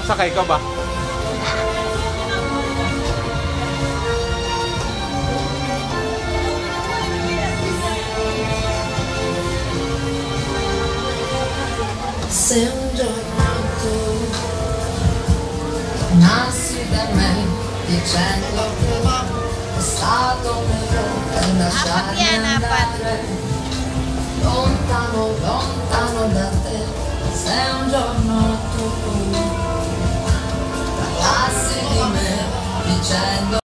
Sasakay ka ba? Se un giorno tu nasci da me dicendo che è stato un errore per lasciarmi andare lontano, lontano da te. Se un giorno tu parlassi di me dicendo